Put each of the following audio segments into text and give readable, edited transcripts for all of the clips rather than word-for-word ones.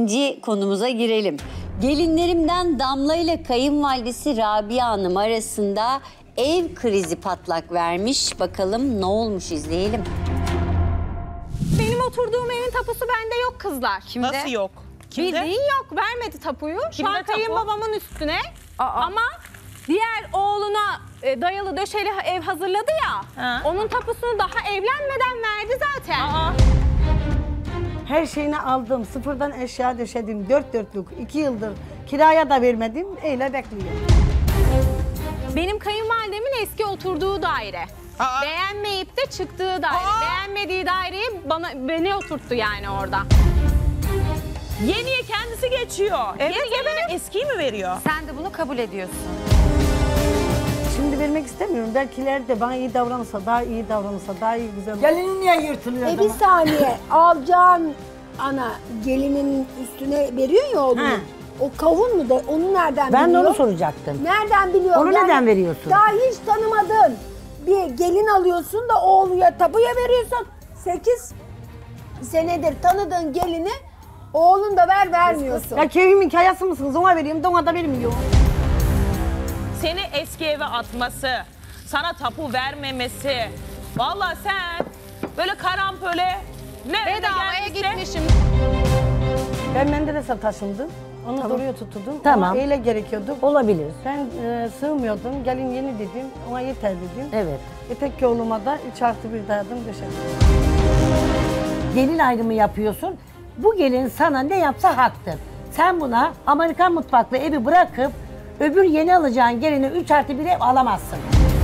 İkinci konumuza girelim. Gelinlerimden Damla ile kayınvalidesi Rabia Hanım arasında ev krizi patlak vermiş. Bakalım ne olmuş, izleyelim. Benim oturduğum evin tapusu bende yok kızlar. Kimde? Nasıl yok? Kimde? Bildiğin yok, vermedi tapuyu. Şu an tapu? kayınbabamın üstüne. Ama diğer oğluna dayalı döşeli ev hazırladı ya. Ha. Onun tapusunu daha evlenmeden verdi zaten. Her şeyini aldım, sıfırdan eşya döşedim, dört dörtlük, 2 yıldır kiraya da vermedim, öyle bekliyorum. Benim kayınvalidemin eski oturduğu daire. Beğenmeyip de çıktığı daire. Beğenmediği daireyi beni oturttu yani orada. Yeniye kendisi geçiyor. Evet, yeni eskiyi mi veriyor? Sen de bunu kabul ediyorsun. Şimdi vermek istemiyorum, belkiler de bana iyi davranırsa, daha iyi davranırsa, daha iyi güzel olur. Gelinin niye yırtılıyor? Bir saniye, alacağın ana gelinin üstüne veriyor ya oğlunu. Ha. O kavun mu da onu nereden Ben de biliyor? onu soracaktım. Nereden biliyorsun? Onu neden veriyorsun? Daha hiç tanımadın. Bir gelin alıyorsun da oğluya tapuya veriyorsun. 8 senedir tanıdığın gelini oğlun da vermiyorsun. Ya köyümün hikayesi mısınız? Ona vereyim de ona da vermiyor. Seni eski eve atması, sana tapu vermemesi. Vallahi sen böyle karampöle ne Bedavaya gitmişim. Ben Menderes'e taşındım, onu doğruya tuturdum. Tamam. Ama öyle gerekiyordu. Olabilir. Ben sığmıyordum, gelin yeni dedim, ona yeter dedim. Evet. Tek oğluma da 3+1 dayadım, döşedim. Gelin ayrımı yapıyorsun. Bu gelin sana ne yapsa haktır. Sen buna Amerikan mutfaklı evi bırakıp öbür yeni alacağın geline 3+1 ev alamazsın.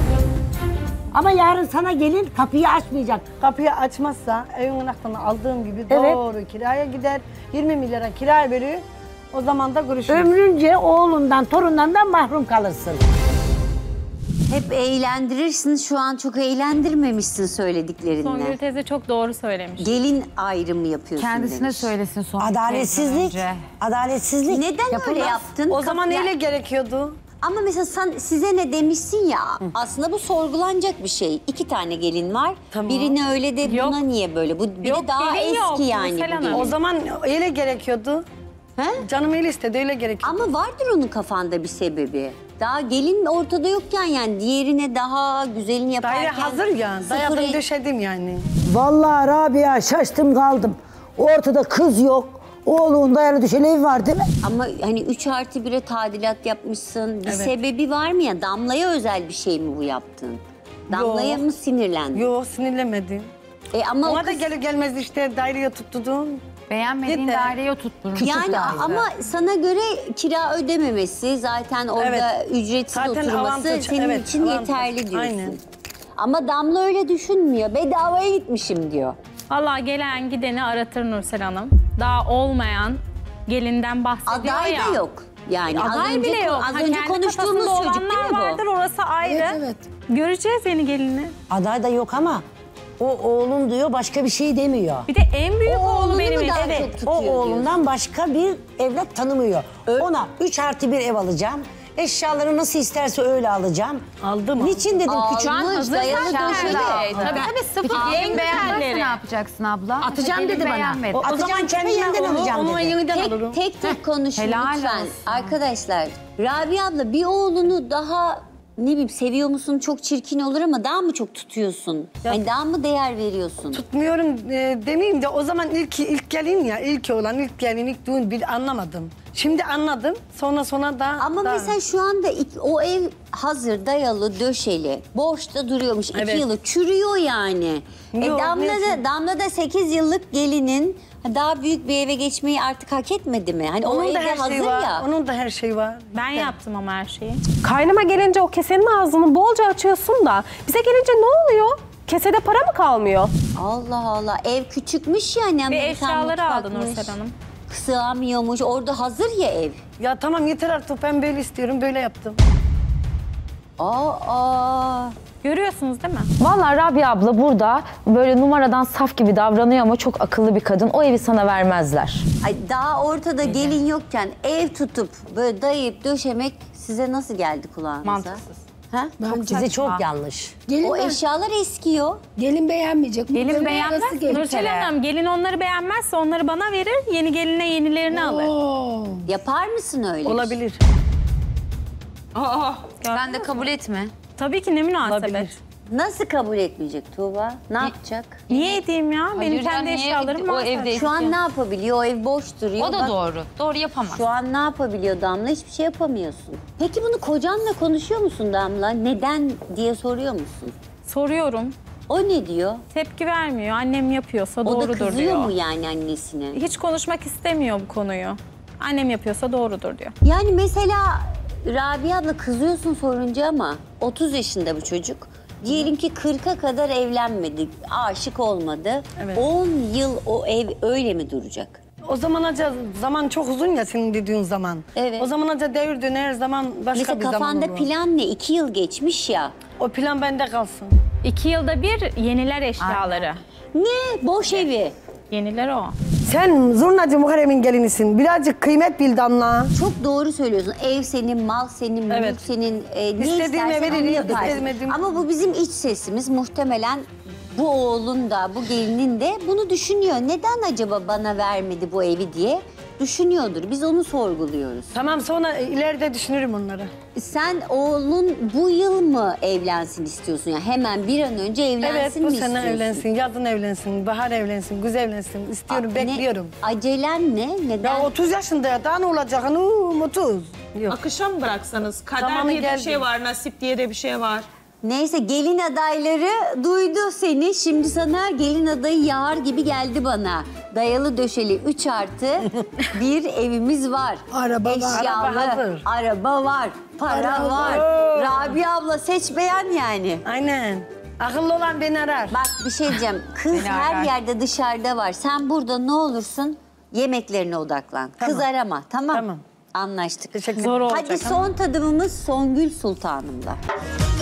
Ama yarın sana gelin kapıyı açmayacak. Kapıyı açmazsa evin anahtarını aldığım gibi Evet. doğru kiraya gider. 20 milyara kiraya veriyor. O zaman da görüşürüz. Ömrünce oğlundan, torunlarından mahrum kalırsın. Hep eğlendirirsin, şu an çok eğlendirmemişsin söylediklerinle. Songül teyze çok doğru söylemiş. Gelin ayrımı yapıyorsun Kendisine demiş. söylesin son. Adaletsizlik. Adaletsizlik. Neden öyle yaptın? O zaman Ya- öyle gerekiyordu. Ama mesela size ne demişsin ya, aslında bu sorgulanacak bir şey. 2 tane gelin var, Tamam. birine öyle de Yok. buna niye böyle? Bu bir Yok, de daha gelin eski yok, yani Nursel bu Hanım. gelin. O zaman öyle gerekiyordu. He? Canım öyle istedi, öyle gerekiyordu. Ama vardır onun kafanda bir sebebi. Daha gelin ortada yokken yani diğerine daha güzelini yaparken... Daire hazır ya, dayadım sıfır- döşedim yani. Vallahi Rabia şaştım kaldım. Ortada kız yok. Oğlun dayalı düşeli ev var değil mi? Ama hani 3+1'e tadilat yapmışsın. Bir Evet. sebebi var mı ya? Damla'ya özel bir şey mi bu yaptın? Damla'ya Yok. mı sinirlendin? Yok, sinirlenmedim. Ama o Ona da kız... gelir gelmez işte daireye tutturdum. Beğenmediğin Yeter. daireyi oturtturmuş. Yani ama sana göre kira ödememesi, zaten orada ücretsiz Zaten oturması avantaj, senin evet, için avantaj. yeterli diyorsun. Aynen. Ama Damla öyle düşünmüyor. Bedavaya gitmişim diyor. Vallahi gelen gideni aratır Nursel Hanım. Daha olmayan gelinden bahsediyor Aday ya. da yok. Yani Aday bile yok. Az Ha, önce kendi konuştuğumuz kafasında çocuk değil olanlar mi bu? vardır, orası ayrı. Evet. Göreceğiz yeni gelini. Aday da yok ama o oğlum diyor, başka bir şey demiyor. Bir de en büyük O oğlu oğlunu benim mu daha eşim. çok Evet, tutuyor o oğlundan başka bir evlat tanımıyor. Ona 3+1 ev alacağım. Eşyaları nasıl isterse öyle alacağım. Aldım. Niçin dedim küçük? Almış, dayalı döşeli. Tabii sıfır Gelin beğenmezse yerleri. ne yapacaksın abla? Atacağım Gelin dedi bana. beğenmedi. O zaman kendi yeniden alacağım Onu dedi. yeniden alırım. Tek konuşun Helal lütfen. olsun. Arkadaşlar, Rabia abla bir oğlunu daha ne bileyim seviyor musun? Çok çirkin olur ama daha mı çok tutuyorsun? Hani daha mı değer veriyorsun? Tutmuyorum demeyeyim de o zaman ilk gelin ya, ilk olan, ilk gelin, ilk düğün bir anlamadım. Şimdi anladım, sonra da... Ama daha... mesela şu anda o ev hazır, dayalı, döşeli, boşta duruyormuş. 2 Evet. yılı çürüyor yani. Yok, neyse. Damla da 8 yıllık gelinin daha büyük bir eve geçmeyi artık hak etmedi mi? Hani o Onun da evde her hazır şeyi var, ya. onun da her şeyi var. Ben yaptım ama her şeyi. Kaynama gelince o kesenin ağzını bolca açıyorsun da bize gelince ne oluyor? Kesede para mı kalmıyor? Allah Allah, ev küçükmüş yani. Ve Amerikan eşyaları aldı mutfakmış. Nursel Hanım. Sığamıyormuş, orada hazır ya ev. Ya tamam yeter artık, ben böyle istiyorum, böyle yaptım. Aa. Görüyorsunuz değil mi? Vallahi Rabia abla burada böyle numaradan saf gibi davranıyor ama çok akıllı bir kadın. O evi sana vermezler. Ay, daha ortada gelin yokken ev tutup böyle dayayıp döşemek size nasıl geldi kulağınıza? Mantıksız. Ha? Sizi çok yanlış. Gelin, O eşyalar eskiyor. gelin beğenmeyecek. Gelin Muhtemelen beğenmez. arası gelir. Nursel Hanım gelin onları beğenmezse onları bana verir. Yeni geline yenilerini alır. Oo. Yapar mısın öyle? Olabilir. Ben de kabul etme. Tabii ki ne münasebet. Olabilir. Nasıl kabul etmeyecek Tuğba? Ne yapacak? Niye edeyim ya? Benim Hayır, kendi niye eşyalarım o var. evde Şu an eski? ne yapabiliyor? O ev boş duruyor. O da Bak, doğru. Doğru yapamaz. Şu an ne yapabiliyor Damla? Hiçbir şey yapamıyorsun. Peki bunu kocanla konuşuyor musun Damla? Neden diye soruyor musun? Soruyorum. O ne diyor? Tepki vermiyor. Annem yapıyorsa O da doğrudur kızıyor diyor. mu yani annesine? Hiç konuşmak istemiyor bu konuyu. Annem yapıyorsa doğrudur diyor. Yani mesela Rabia abla kızıyorsun sorunca ama 30 yaşında bu çocuk. Diyelim ki 40'a kadar evlenmedi, aşık olmadı. Evet. 10 yıl o ev öyle mi duracak? O zaman çok uzun ya senin dediğin zaman. Evet. O zaman devir döner zaman başka Mesela bir zaman kafanda olur. plan ne? 2 yıl geçmiş ya. O plan bende kalsın. 2 yılda bir yeniler eşyaları. Ne? Boş evi. Yeniler o. Sen zurnacı Muharrem'in gelinisin. Birazcık kıymet bil Damla. Çok doğru söylüyorsun. Ev senin, mal senin, mülk Evet. senin. Ne İstediğime istersen veririm, onu yaparsın. istemediğim- Ama bu bizim iç sesimiz. Muhtemelen bu oğlun da, bu gelinin de bunu düşünüyor. Neden acaba bana vermedi bu evi diye düşünüyordur. Biz onu sorguluyoruz. Tamam sonra ileride düşünürüm onları. Sen oğlun bu yıl mı evlensin istiyorsun? Yani hemen bir an önce evlensin Evet bu mi sene istiyorsun? evlensin, yazın evlensin, bahar evlensin, güz evlensin. İstiyorum, bekliyorum. Acelen ne? Neden? Ya 30 yaşında ya daha ne olacak? 30. Yok. Akışa mı bıraksanız? Kader Zamanı diye de bir geldi. şey var, nasip diye de bir şey var. Neyse gelin adayları duydu seni. Şimdi sana gelin adayı yağar gibi geldi bana. Dayalı döşeli 3 artı bir evimiz var. Araba var. Eşyalı, Araba hazır. araba var, para Araba var. Rabia abla seç beğen yani. Aynen. Akıllı olan beni arar. Bak bir şey diyeceğim. Kız her yerde dışarıda var. Sen burada ne olursun yemeklerine odaklan. Kız arama tamam. Tamam. Anlaştık. Teşekkür Zor olacak Hadi son tadımımız Songül Sultanım'la.